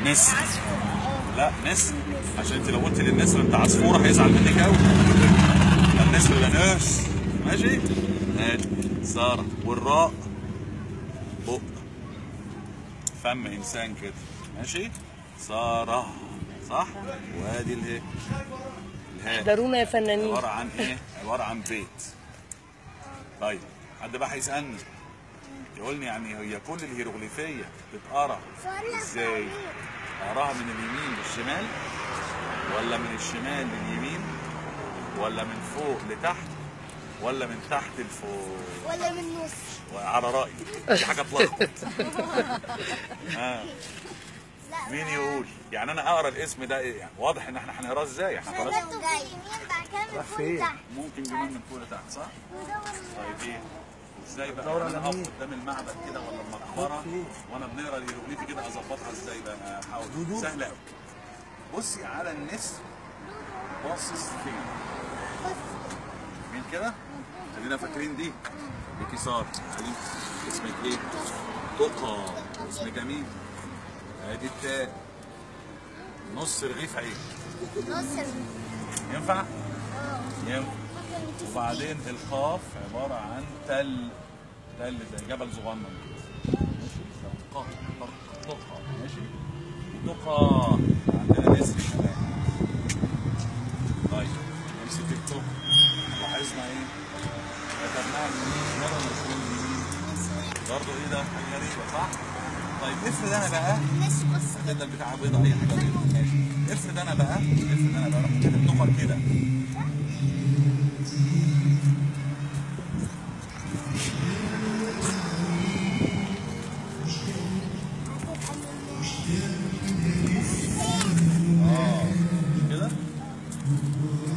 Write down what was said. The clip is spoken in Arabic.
نسر. لا نسر، عشان انت لو قلت للنسر انت عصفوره هيزعل منك قوي. لا النسر ده ناس. ماشي؟ ادي ساره، والراء بق، فم انسان كده. ماشي؟ ساره صح؟ وادي الهاء. احضرونا يا فنانين. عباره عن ايه؟ عباره عن بيت. طيب حد بقى هيسالني يقول لي يعني هي كل الهيروغليفيه بتتقرا ازاي؟ اقراها من اليمين للشمال، ولا من الشمال لليمين، ولا من فوق لتحت، ولا من تحت لفوق، ولا من النص؟ على رايي دي حاجه تلخبط. مين يقول؟ يعني انا اقرا الاسم ده ايه؟ يعني واضح ان احنا هنقراه ازاي؟ احنا خلاص يمين بعد كده من فوق لتحت. ممكن كمان من فوق لتحت صح؟ طيب ايه؟ ازاي بقى؟ انا اقف قدام المعبد كده ولا المقبره وانا بنقرا الهيروغليفي كده اظبطها ازاي بقى؟ احاول. سهله قوي. بصي على النسر باصص فين؟ مين كده؟ خلينا فاكرين دي بكسار. اسمك ايه؟ تقى. اسم جميل. ادي التاء. نص رغيف عيش. نص ينفع؟ ينفع. وبعدين القاف عبارة عن تل زي جبل صغنن كده. ماشي؟ تقى. ماشي؟ تقى. عندنا نسر كمان. طيب نمسك التقى. لاحظنا ايه؟ كتبناها اليمين مرة مش من اليمين. برضه ايه ده؟ حاجة غريبة صح؟ طيب افرض انا بقى ماشي بص هتبدا البتاعة بيضة اي حاجة بيضة. ماشي. افرض انا بقى رحت كاتب نقط كده. كده